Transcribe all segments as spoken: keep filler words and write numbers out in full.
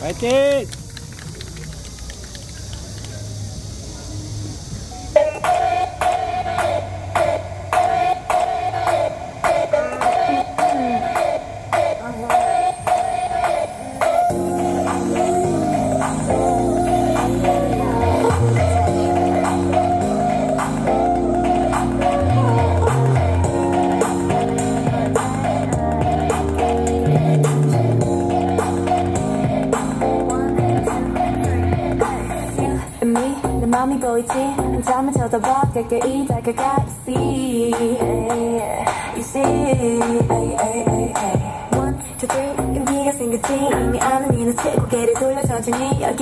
파이팅! 마음이 보이지? 잠을 쳐다봐 깨끗이 다가가 You see, you see One, two, three 용기가 생겼지 이미 아는 이 눈치 고개를 돌려 천천히 여기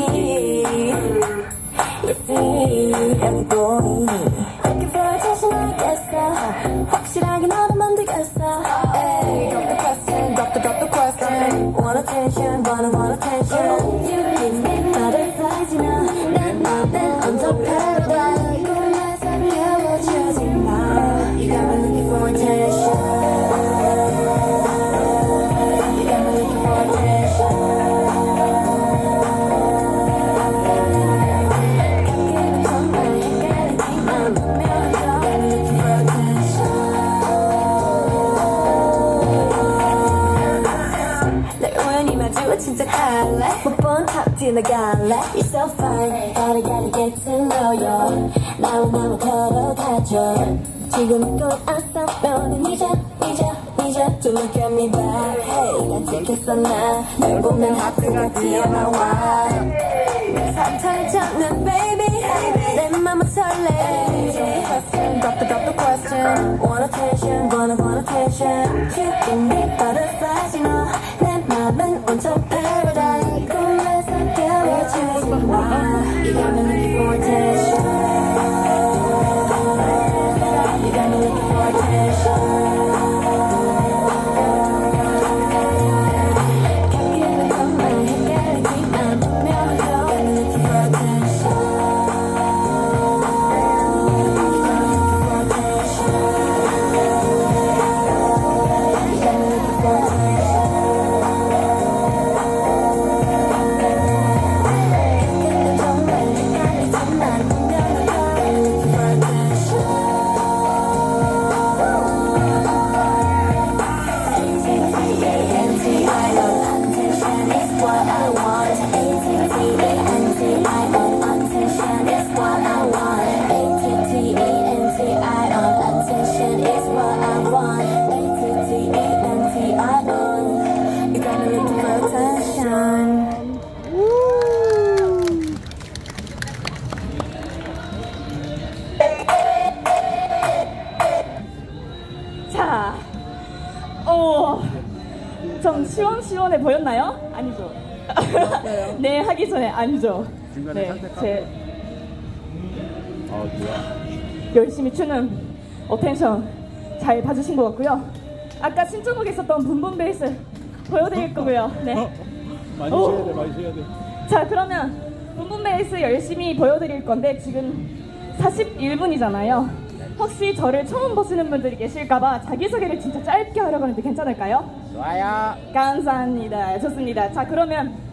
You see, 여기 보이니 Looking for attention 알겠어 확실하게 너를 만들겠어 Hey, drop the question, drop the, drop the question Want attention, wanna want attention You give me butterflies, you know 내 맘엔 언더 paradise 꿈에서 깨워주지 마 You got me looking for attention You got me looking for attention 가끔은 정말 헷갈리지만 분명히 You got me looking for attention 날 우연히 마주와 진짜 갈래 못 본 탑 지나갈래 You're so fine Gotta gotta get to know you 나와 나와 걸어가줘 지금 또 아싸면은 잊어 잊어 잊어 To look at me back Hey 난 찍혔어 나널 보면 하트가 튀어나와 내 사탕을 찾는 baby 내 맘은 설레 Drop the drop the question Want attention wanna want attention You give me butterflies you know 내 맘은 온통 paradise 꿈에서 깨워주지 마 You got me looking for attention You got me looking for attention 가끔은 정말 헷갈리지만 분명히 You got me looking for attention You got me looking for attention You got me looking for attention 가끔은 정말 헷갈리지만 분명히 You got me looking for attention Attention is what I want. A T T E N T I O N. Attention is what I want. A T T E N T I O N. Attention is what I want. A T T E N T I O N. You got me looking for attention. 자, 어, 좀 시원시원해 보였나요? 아니죠? 네, 하기 전에 아니죠? 중간에 네, 선택하고. 제 어, 좋아. 열심히 추는 어텐션 잘 봐주신 것 같고요. 아까 신청곡에 있었던 붐붐 베이스 보여드릴 거고요. 네. 많이 오. 쉬어야 돼, 많이 쉬어야 돼. 자, 그러면 붐붐 베이스 열심히 보여드릴 건데 지금 사십일 분이잖아요. 혹시 저를 처음 보시는 분들이 계실까봐 자기소개를 진짜 짧게 하려고 하는데 괜찮을까요? 좋아요. 감사합니다. 좋습니다. 자, 그러면